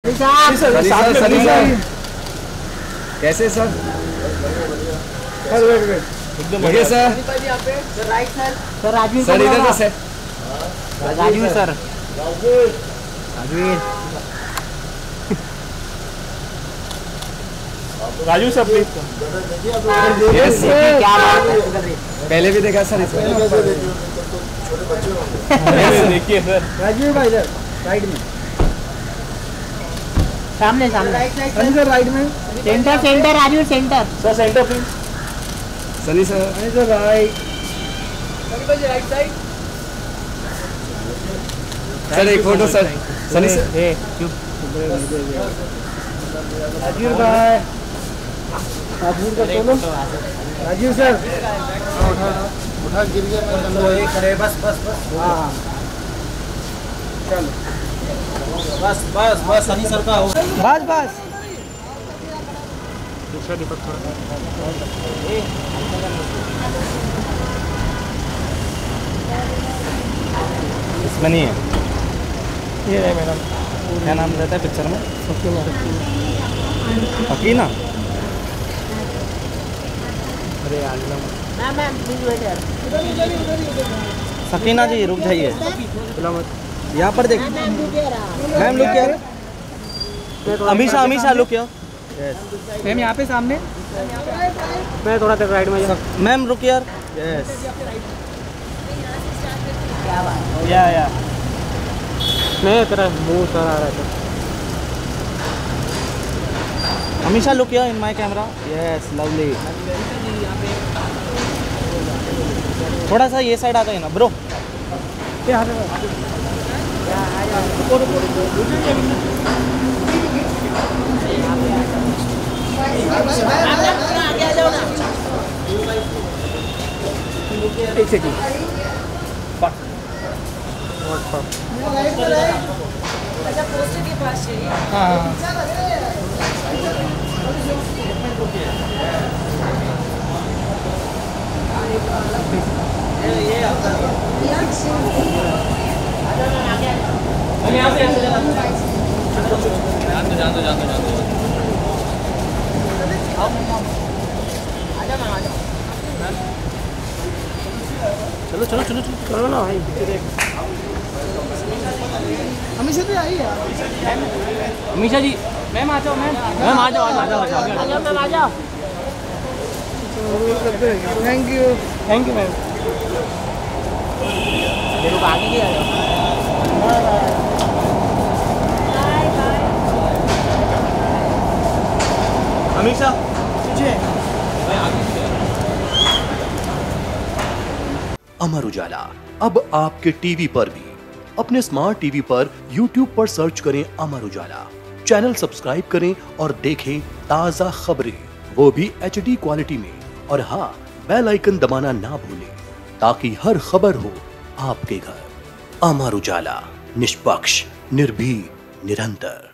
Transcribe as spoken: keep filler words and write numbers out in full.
कैसे सर? एकदम बढ़िया sir. Sir right sir. Sir Rajveer sir इधर से। Rajveer sir. Rajveer Raju sir please. Yes sir. क्या बात है? पहले भी देखा सर इसमें। देखिए सर। राजवीर भाई इधर राइट में, सामने सामने सनी सर राइट में, centre centre Rajveer centre. Sir centre please. Sunny sir. Sunny sir right, Sunny भाई राइट साइड। सर एक फोटो सर। सनी सर। ए चुप। राजवीर भाई, राजवीर का सोलो, राजवीर सर उठा गिर गया खड़े, बस बस बस। हाँ चलो बस बस बस, सनी सर का हो बस बस। दूसरा दीपक थोड़ा इसमें नहीं है। ये है मैडम, क्या नाम रहता है पिक्चर में? हकीना। अरे मैम मैम प्लीज वेट यार। सकीना जी रुक जाइए, यहाँ पर देख मैम, लुक यार। अमीशा अमीशा लुक यार। मैम यहाँ पे सामने, मैं थोड़ा देर राइट में। मैम रुक यार। यस या या मैं तेरा मुंह सर आ रहा था। हमेशा लुक यार in my camera. Yes lovely. थोड़ा सा ये साइड आ गए ना ब्रो। क्या एक सेकंड। पोस्टर के पास चाहिए। हाँ यहाँ से जान दो जान दो जान दो जान दो। चलो चलो चलो चलो ना भाई। हमेशा तो आई है। अमीशा जी मैम आ जाओ। मैम मैम आ जाओ आ जाओ आ जाओ आ जाओ मैम आ जाओ। Thank you thank you ma'am. देखो आगे की आ जाओ। अमीशा तुझे अमर उजाला अब आपके टीवी पर भी। अपने स्मार्ट टीवी पर यूट्यूब पर सर्च करें अमर उजाला, चैनल सब्सक्राइब करें और देखें ताजा खबरें, वो भी एच डी क्वालिटी में। और हाँ, बेल आइकन दबाना ना भूलें ताकि हर खबर हो आपके घर। अमर उजाला, निष्पक्ष, निर्भीक, निरंतर।